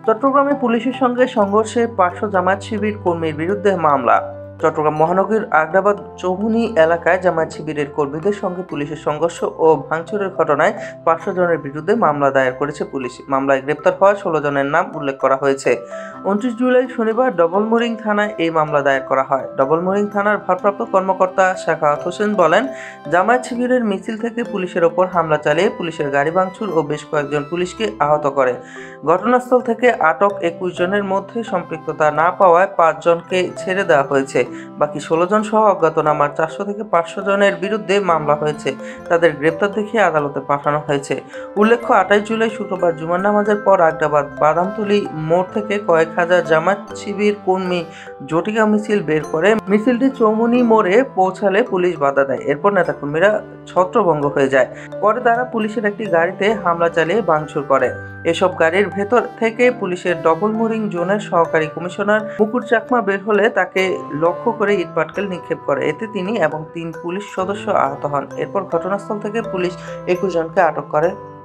চট্টগ্রামে পুলিশের সঙ্গে সংঘর্ষে ৫০০ জামায়াত শিবির কর্মীর বিরুদ্ধে মামলা। চট্টগ্রাম মহানগরীর আগ্রাবাদ চৌমুহনী এলাকায় জামায়াত শিবিরের কর্মীদের সঙ্গে পুলিশের সংঘর্ষ ও ভাঙচুরের ঘটনায় ৫০০ জনের বিরুদ্ধে মামলা দায়ের করেছে পুলিশ। মামলায় গ্রেপ্তার হওয়া ১৬ জনের নাম উল্লেখ করা হয়েছে। ২৯ জুলাই শনিবার ডবলমুরিং থানায় এই মামলা দায়ের করা হয়। ডবলমুরিং থানার ভারপ্রাপ্ত কর্মকর্তা সাখাওয়াত হোসেন বলেন, জামায়াত শিবিরের মিছিল থেকে পুলিশের ওপর হামলা চালিয়ে পুলিশের গাড়ি ভাঙচুর ও বেশ কয়েকজন পুলিশকে আহত করে। ঘটনাস্থল থেকে আটক ২১ জনের মধ্যে সম্পৃক্ততা না পাওয়ায় ৫ জনকে ছেড়ে দেওয়া হয়েছে। বাকি ১৬ জন সহ অজ্ঞাতনামা ৪০০ থেকে ৫০০ জনের বিরুদ্ধে মামলা হয়েছে। তাদের গ্রেপ্তার দেখিয়ে আদালতে পাঠানো হয়েছে। উল্লেখ্য, ২৮ জুলাই শুক্রবার জুমার নামাজের পর আগ্রাবাদ বাদামতলী মোড় থেকে কয়েক হাজার জামায়াত শিবির কর্মী জটিকা মিছিল বের করে। মিছিলটি চৌমুহনী মোড়ে পৌঁছালে পুলিশ বাধা দেয়। এরপর নেতাকর্মীরা ছত্রভঙ্গ হয়ে যায়। পরে তারা পুলিশের একটি গাড়িতে হামলা চালিয়ে ভাঙচুর করে। এসব গাড়ির ভেতর থেকে পুলিশের ডবলমুরিং জোনের সহকারী কমিশনার মুকুট চাকমা বের হলে তাকে লক্ষ্য করে ইটপাটকেল নিক্ষেপ করে। এতে তিনি এবং ৩ পুলিশ সদস্য আহত হন। এরপর ঘটনাস্থল থেকে পুলিশ ২১ জনকে আটক করে।